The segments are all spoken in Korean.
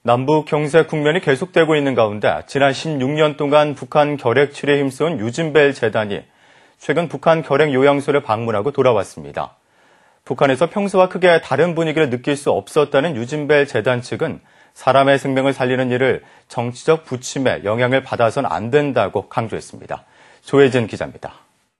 남북 경제 국면이 계속되고 있는 가운데 지난 16년 동안 북한 결핵 치료에 힘써온 유진벨 재단이 최근 북한 결핵 요양소를 방문하고 돌아왔습니다. 북한에서 평소와 크게 다른 분위기를 느낄 수 없었다는 유진벨 재단 측은 사람의 생명을 살리는 일을 정치적 부침에 영향을 받아서는 안 된다고 강조했습니다. 조혜진 기자입니다.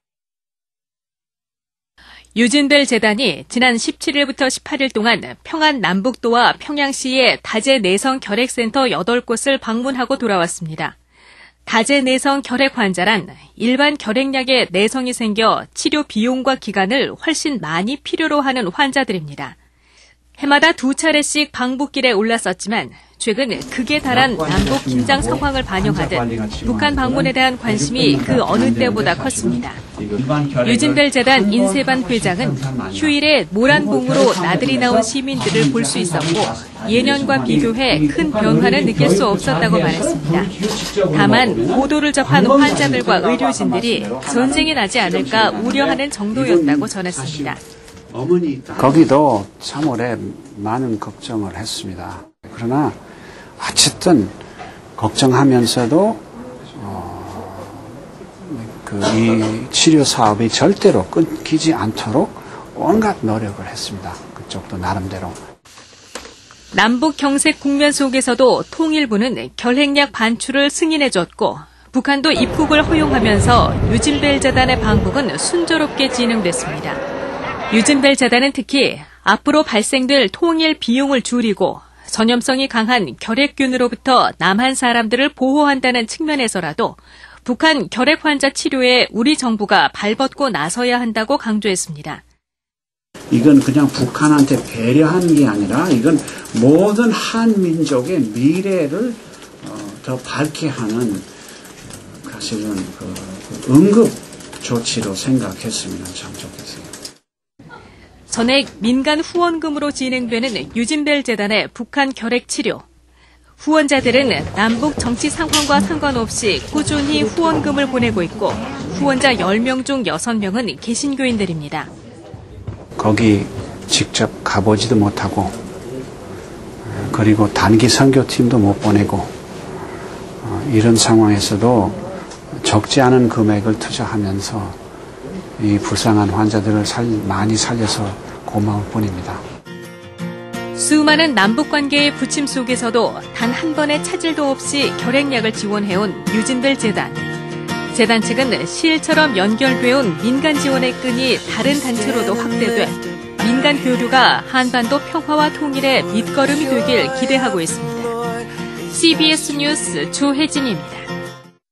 유진벨 재단이 지난 17일부터 18일 동안 평안 남북도와 평양시의 다제 내성 결핵센터 8곳을 방문하고 돌아왔습니다. 다제 내성 결핵 환자란 일반 결핵약에 내성이 생겨 치료 비용과 기간을 훨씬 많이 필요로 하는 환자들입니다. 해마다 2차례씩 방북길에 올랐었지만 최근 극에 달한 남북 긴장 상황을 반영하듯 북한 방문에 대한 관심이 그 어느 때보다 컸습니다. 유진벨 재단 인세반 회장은 휴일에 모란봉으로 나들이 나온 시민들을 볼 수 있었고 예년과 비교해 큰 변화를 느낄 수 없었다고 말했습니다. 다만 보도를 접한 환자들과 의료진들이 전쟁이 나지 않을까 우려하는 정도였다고 전했습니다. 거기도 참 오래 많은 걱정을 했습니다. 그러나 어쨌든 걱정하면서도 이 치료 사업이 절대로 끊기지 않도록 온갖 노력을 했습니다. 그쪽도 나름대로. 남북 경색 국면 속에서도 통일부는 결핵약 반출을 승인해줬고 북한도 입국을 허용하면서 유진벨 재단의 방북은 순조롭게 진행됐습니다. 유진벨 재단은 특히 앞으로 발생될 통일 비용을 줄이고 전염성이 강한 결핵균으로부터 남한 사람들을 보호한다는 측면에서라도 북한 결핵 환자 치료에 우리 정부가 발벗고 나서야 한다고 강조했습니다. 이건 그냥 북한한테 배려하는 게 아니라 이건 모든 한민족의 미래를 더 밝게 하는 사실은 응급 조치로 생각했으면 참 좋겠어요. 전액 민간 후원금으로 진행되는 유진벨 재단의 북한 결핵 치료. 후원자들은 남북 정치 상황과 상관없이 꾸준히 후원금을 보내고 있고 후원자 10명 중 6명은 개신교인들입니다. 거기 직접 가보지도 못하고 그리고 단기 선교팀도 못 보내고 이런 상황에서도 적지 않은 금액을 투자하면서 이 불쌍한 환자들을 많이 살려서 고마울 뿐입니다. 수많은 남북관계의 부침 속에서도 단 한 번의 차질도 없이 결핵약을 지원해온 유진벨 재단. 재단 측은 실처럼 연결돼온 민간 지원의 끈이 다른 단체로도 확대돼 민간 교류가 한반도 평화와 통일의 밑거름이 되길 기대하고 있습니다. CBS 뉴스 조혜진입니다.